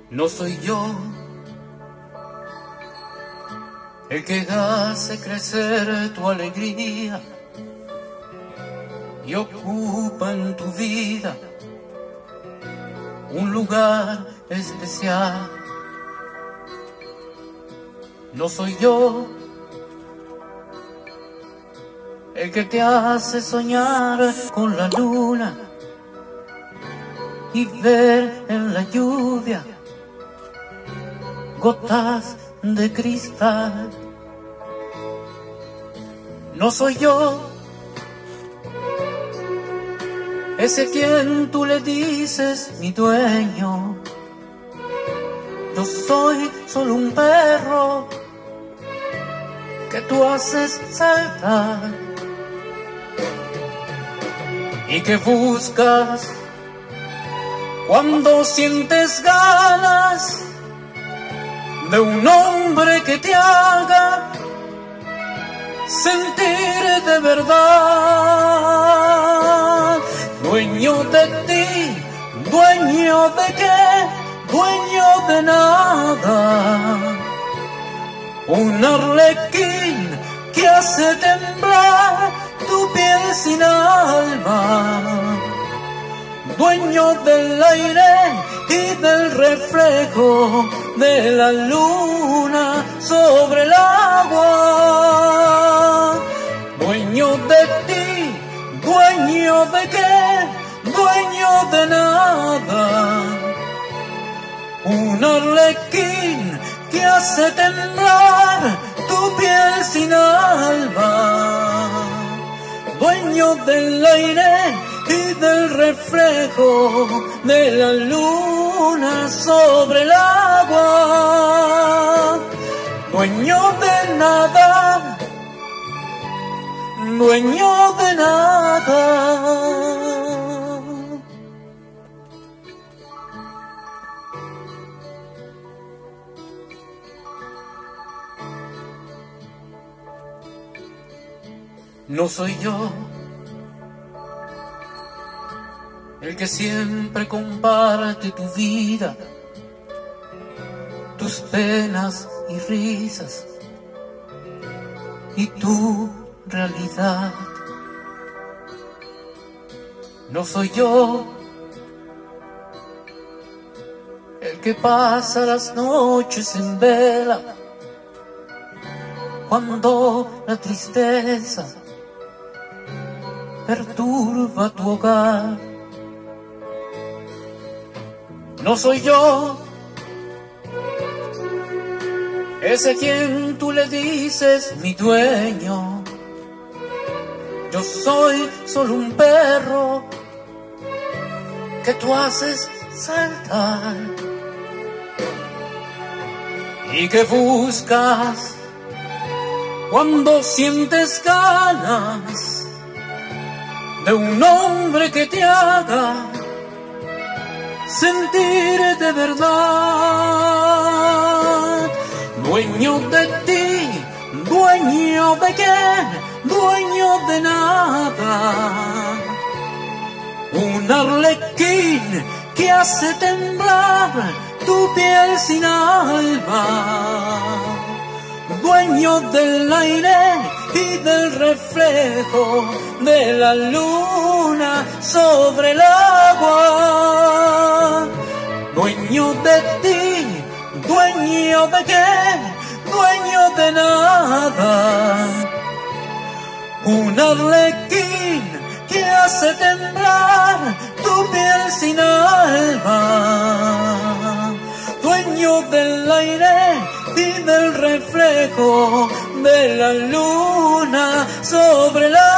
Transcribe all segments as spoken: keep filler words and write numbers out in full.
No soy yo el que hace crecer tu alegría y ocupa en tu vida un lugar especial. No soy yo el que te hace soñar con la luna y ver en la lluvia gotas de cristal. No soy yo ese quien tú le dices mi dueño. Yo soy solo un perro que tú haces saltar y que buscas cuando sientes ganas de un hombre que te haga sentir de verdad. Dueño de ti, dueño de qué, dueño de nada. Un arlequín que hace temblar tu piel sin alma. Dueño del aire y del reflejo de la luna sobre el agua. Dueño de ti, dueño de qué, dueño de nada. Un arlequín que hace temblar tu piel sin alma. Dueño del aire y del reflejo de la luna sobre el agua. Dueño de nada, dueño de nada. No soy yo el que siempre comparte tu vida, tus penas y risas y tu realidad. No soy yo el que pasa las noches en vela cuando la tristeza perturba tu hogar. No soy yo ese quien tú le dices mi dueño. Yo soy solo un perro que tú haces saltar y que buscas cuando sientes ganas de un hombre que te haga sentir de verdad. Dueño de ti, dueño de qué, dueño de nada. Un arlequín que hace temblar tu piel sin alma. Dueño del aire y del reflejo de la luna sobre el agua. Dueño de ti, dueño de qué, dueño de nada. Un arlequín que hace temblar tu piel sin alma. Dueño del aire y del reflejo de la luna sobre el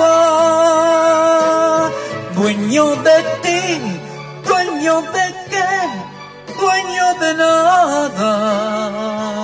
agua. Dueño de ti, dueño de qué, dueño de nada.